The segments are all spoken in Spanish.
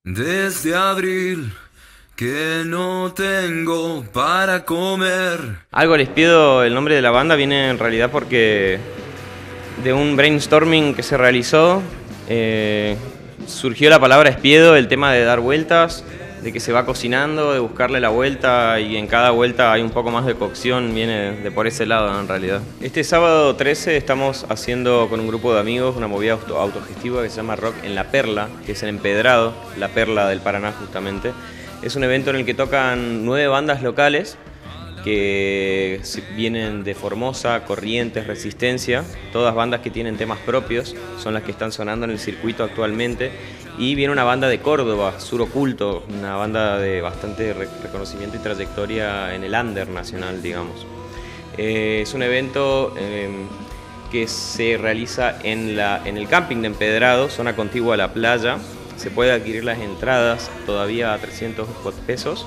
Desde abril que no tengo para comer. Algo les pido, el nombre de la banda viene en realidad porque de un brainstorming que se realizó surgió la palabra espiedo, el tema de dar vueltas, de que se va cocinando, de buscarle la vuelta y en cada vuelta hay un poco más de cocción, viene de por ese lado en realidad. Este sábado 13 estamos haciendo con un grupo de amigos una movida autogestiva que se llama Rock en La Perla, que es en Empedrado, la perla del Paraná justamente. Es un evento en el que tocan 9 bandas locales que vienen de Formosa, Corrientes, Resistencia, todas bandas que tienen temas propios, son las que están sonando en el circuito actualmente, y viene una banda de Córdoba, Sur Oculto, una banda de bastante reconocimiento y trayectoria en el under nacional, digamos. Es un evento que se realiza en el camping de Empedrado, zona contigua a la playa. Se puede adquirir las entradas todavía a 300 pesos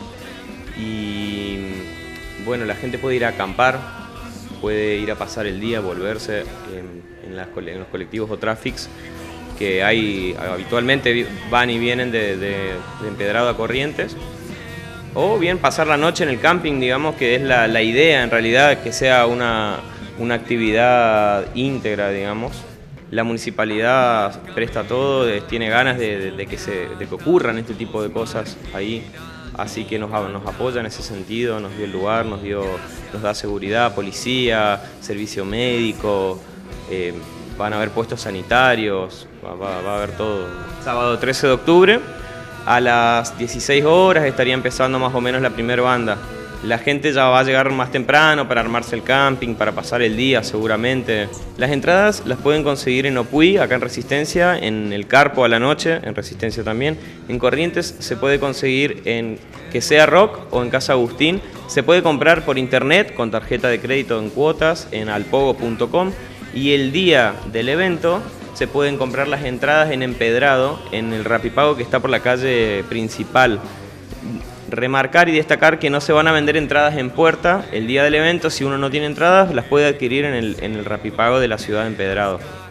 y bueno, la gente puede ir a acampar, puede ir a pasar el día, volverse en los colectivos o Traffics que hay habitualmente, van y vienen de Empedrado a Corrientes, o bien pasar la noche en el camping, digamos, que es la idea en realidad, que sea una actividad íntegra, digamos. La municipalidad presta todo, tiene ganas de que ocurran este tipo de cosas ahí, así que nos apoya en ese sentido, nos dio el lugar, nos da seguridad, policía, servicio médico, van a haber puestos sanitarios, va a haber todo. Sábado 13 de octubre a las 16 horas estaría empezando más o menos la primera banda. La gente ya va a llegar más temprano para armarse el camping, para pasar el día seguramente. Las entradas las pueden conseguir en Opuy, acá en Resistencia, en el Carpo a la noche, en Resistencia también. En Corrientes se puede conseguir en Que Sea Rock o en Casa Agustín. Se puede comprar por internet con tarjeta de crédito en cuotas en alpogo.com. Y el día del evento se pueden comprar las entradas en Empedrado, en el Rapipago que está por la calle principal. Remarcar y destacar que no se van a vender entradas en puerta el día del evento. Si uno no tiene entradas, las puede adquirir en el Rapipago de la ciudad de Empedrado.